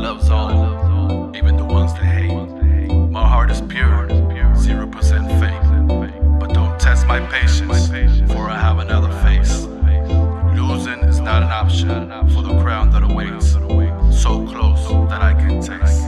loves all, even the ones that hate. My heart is pure, 0% fake. But don't test my patience, for I have another face. Losing is not an option for the crown that awaits, so close that I can taste.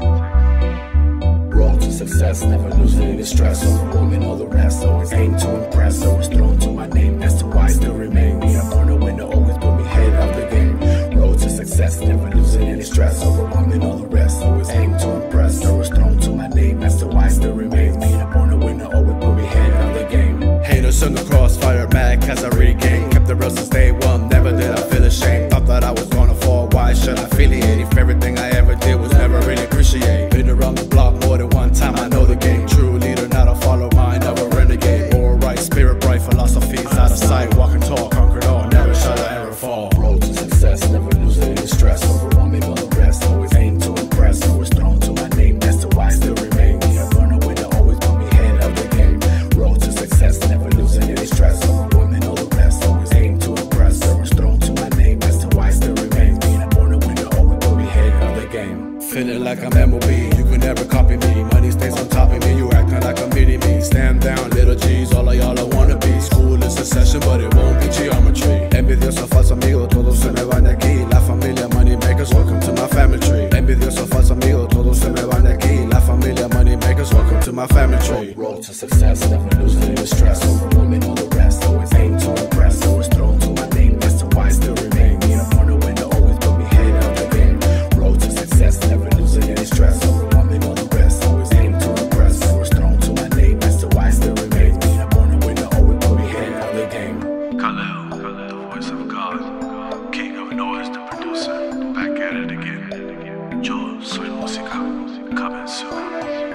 Road to success, never losing any stress, overwhelming all the rest. Always aim to impress, always thrown to my name. That's why I still remain. Me, I'm born a winner, always put me head of the game. Road to success, never losing any stress, overwhelming all the rest. Always aim to impress, always thrown to my name. That's why I still remain. Me, I'm born a winner, always put me head of the game. Haters in the crossfire, mad cause I regained. Kept the real since day one, never did I feel ashamed. Thought that I was gonna fall, why should I affiliate? If everything I ever did was never really appreciated. Been around the block more than one time, I know the game. True leader, not a follow mine, never renegade. More right, spirit bright, philosophies out of sight. Walking tall, conquered all, never shall I ever fall. Road to success, never losing any stress, overwhelming all the rest. Always aim to impress, always thrown to my name. That's why I still remain. Me, I'm born a winner, always put me head of the game. Road to success, never losing any stress, overwhelming all the rest. Always aim to impress, always thrown to my name. That's why I still remain. Me, I'm born a winner, always put me head of the game. Feeling like I'm MOB, you can never copy me. Money stays on top of me, you acting like a mini-me. Stand down, little G's, all of y'all I wanna be. School is a session, but it won't be geometry. Envidioso falso amigo, todos se me van de aquí. La familia money makers, welcome to my family tree. Envidioso falso amigo, todos se me van de aquí. La familia money makers, welcome to my family tree. Road to success, never losing any stress, overwhelming all the rest. Always aim to impress, always thrown to my name. That's why I still remain. Me, I'm born a winner, always put me head of the game. Road to success, never losing any stress, overwhelming all the rest. Always aim to impress, always thrown to my name. That's why I still remain. Me, I'm born a winner, always put me head of the game. KAL-EL, the voice of God, king of noise, the producer, back at it again. Yo soy música, coming soon.